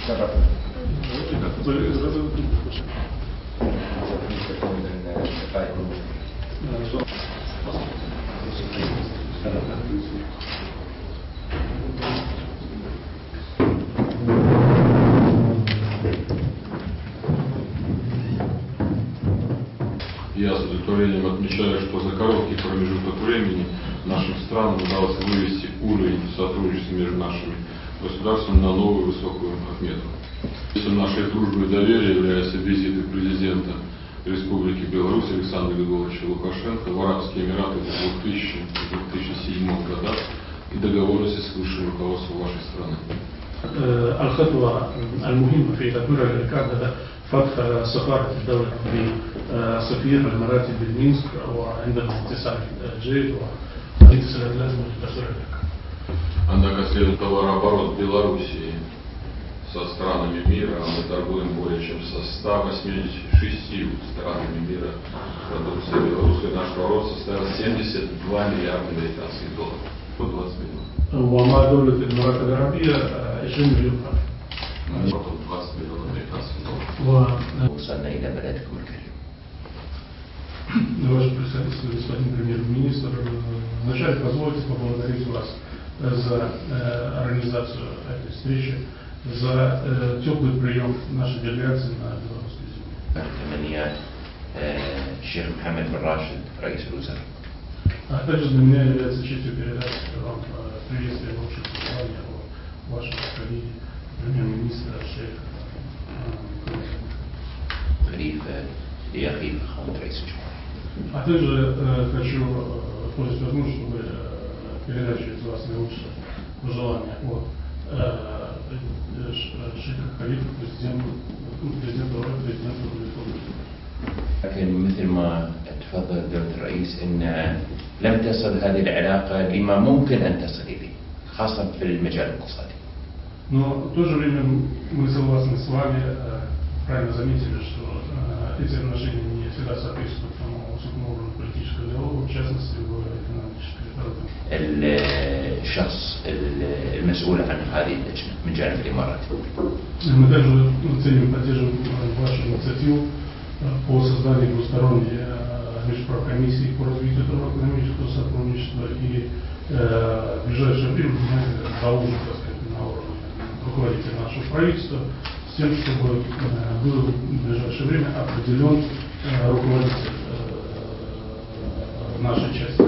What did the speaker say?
Я с удовлетворением отмечаю, что за короткий промежуток времени нашим странам удалось вывести уровень сотрудничества между нашими государствами на новую высокую отметку. Нашей дружбы и доверия является визиты президента Республики Беларусь Александра Григорьевича Лукашенко в Арабские Эмираты в 2000-2007 годах и договоренности с высшим руководством вашей страны. الخطوة المهمة في تطوير الإعلام فتح سفارة الدولة بسفير الإمارات بالمينسك وعندنا اتصال جيد والاتصالات لازم لتطوير الإعلام. Однако следует товарооборот Белоруссии со странами мира, мы торгуем более чем со 186 странами мира продукцией Беларуси. Наш оборот составил 72 миллиарда американских долларов. 120 миллионов. ومع دولة الإمارات العربية 20 مليون فرد. 20 مليون американских долларов. وصلنا إلى بلدكم الكريم. Ваше председательство, господин премьер-министр, вначале позвольте поблагодарить вас за организацию этой встречи, за теплый прием нашей делегации на белорусской земле. تمنيات الشيخ محمد بن راشد رئيس الوزراء. А также для меня является честью передать вам приветствие лучших пожеланий о вашем коллеге, премьер-министра шейха خليفة لأخي فخامة رئيس الجمهورية. А также хочу пользоваться возможностью, чтобы передать через вас наилучшие пожелания от шейха Халифа, президенту республики. لكن مثل ما تفضل دولة الرئيس أن لم تصل هذه العلاقة لما ممكن أن تصل إليه خاصة في المجال الاقتصادي. Но в то же время мы согласны с вами, правильно заметили, что эти отношения не всегда соответствуют тому высокому уровню политического диалога, в частности в экономической работе. الشخص المسؤول عن هذه اللجنة من جانب الإمارات. Мы также ценим и поддерживаем вашу инициативу по созданию двусторонней межправкомиссии по развитию торгово-экономического сотрудничества и в ближайшее время мы доложим, так сказать, на уровне руководителя нашего правительства с тем, чтобы был в ближайшее время определен руководитель нашей части.